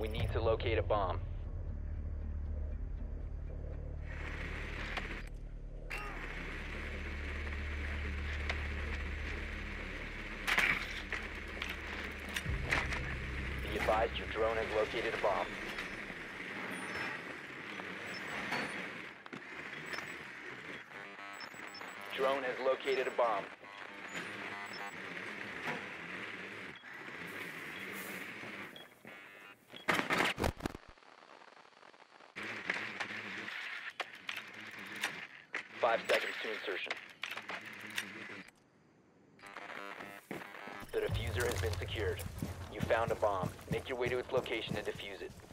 We need to locate a bomb. Be advised your drone has located a bomb. Drone has located a bomb. Five seconds to insertion. The diffuser has been secured. You found a bomb. Make your way to its location and defuse it.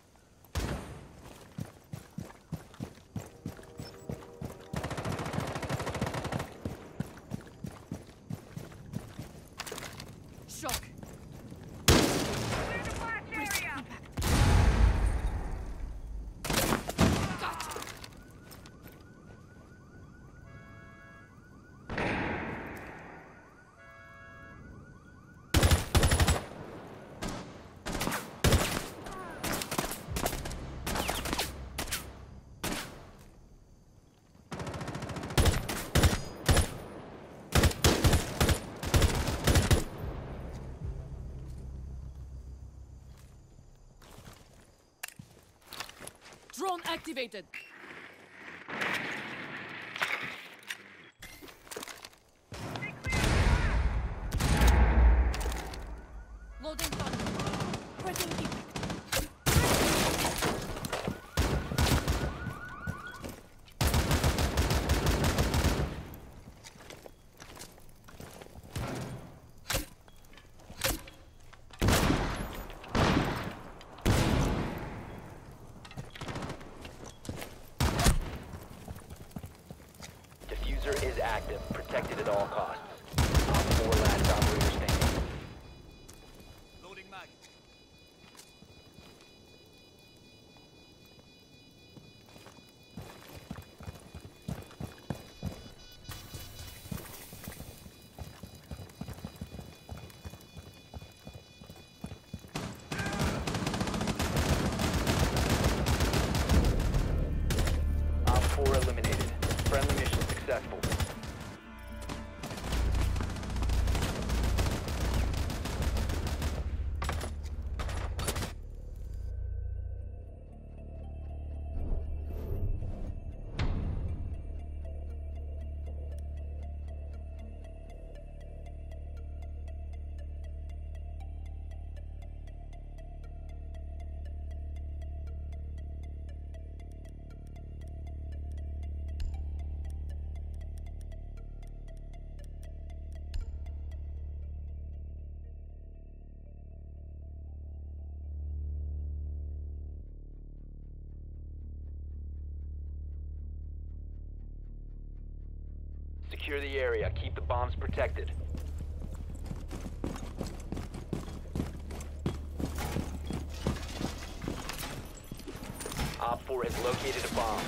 Shock. Drone activated. Loading gun. Breaking deep. Diffuser is active, protected at all costs. Op 4 last operator standing. Loading mag. Op 4 eliminated. Friendly mission successful. Secure the area. Keep the bombs protected. Op 4 has located a bomb.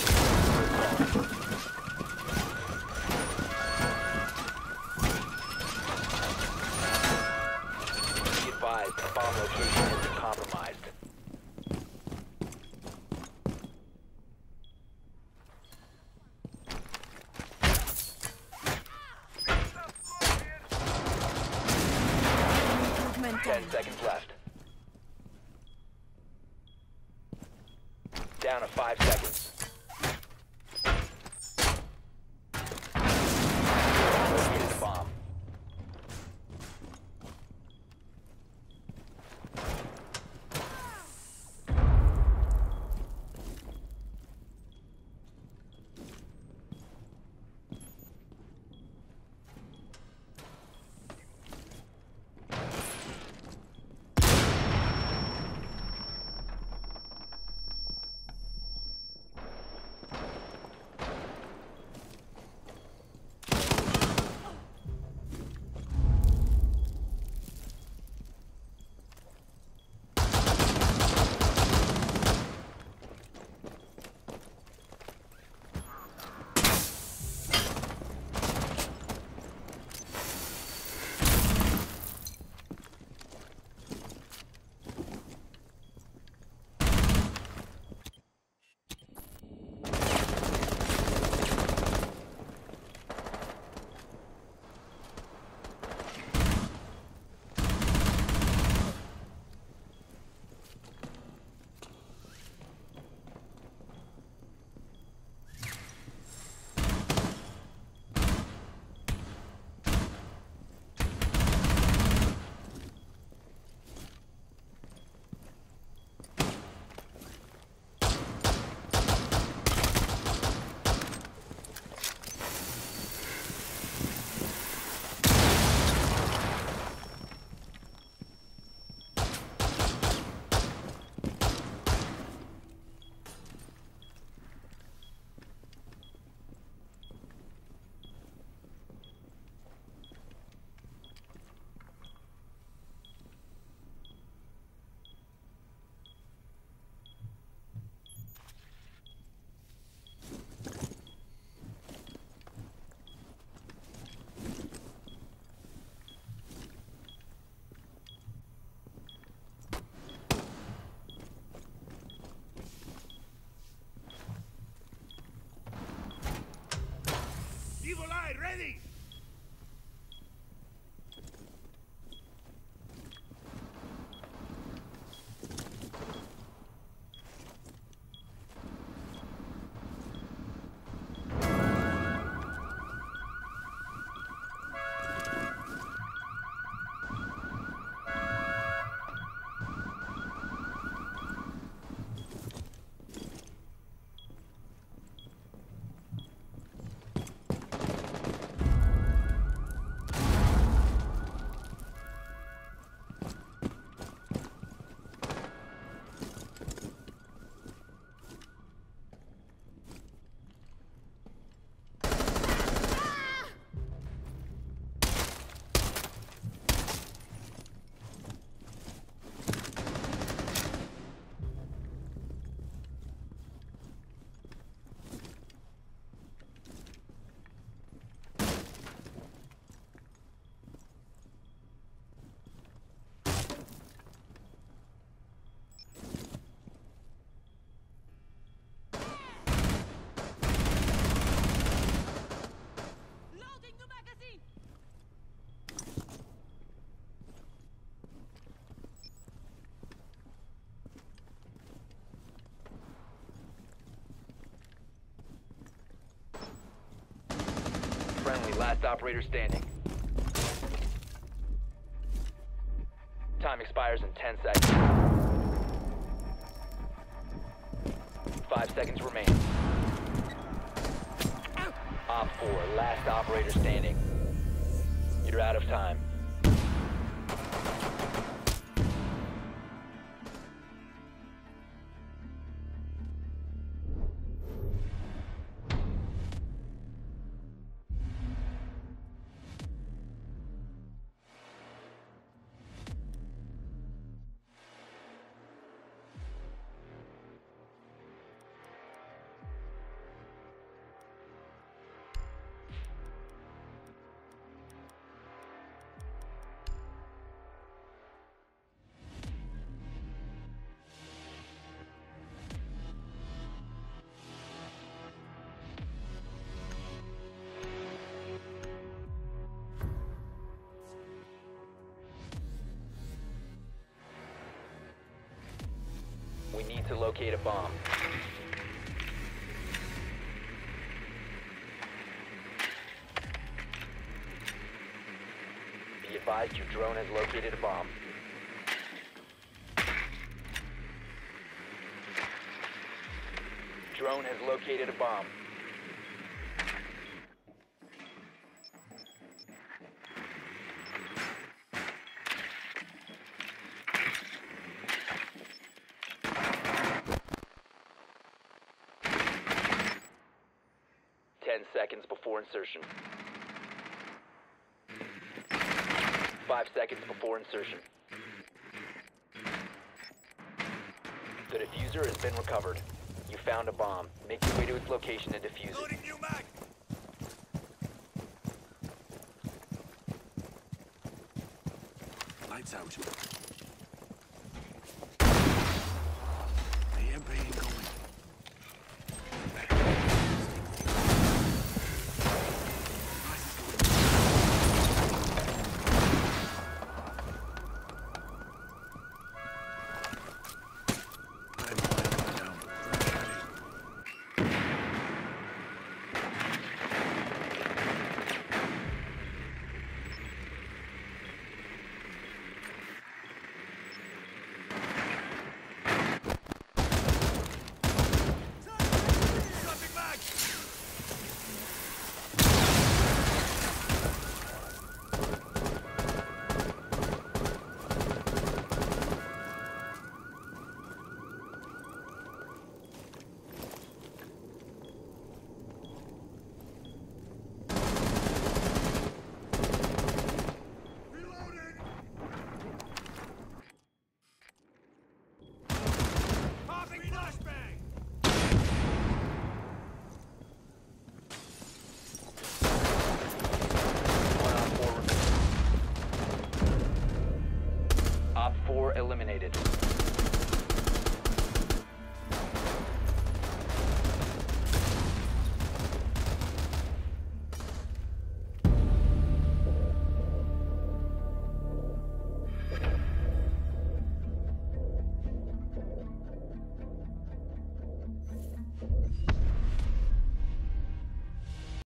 Be advised, the bomb location has been compromised. Movement 10 time. seconds left. Down to 5 seconds. Located the bomb. Ready! Loading new magazine! Friendly, last operator standing. Time expires in 10 seconds. 5 seconds remain. Op 4, last operator standing. You're out of time. We need to locate a bomb. Be advised your drone has located a bomb. Drone has located a bomb. Seconds before insertion. 5 seconds before insertion. The diffuser has been recovered. You found a bomb. Make your way to its location and defuse it. Loading new mag! Lights out. EMP incoming. Dropping mag! Reloading! Popping flashbang! Op 4 eliminated.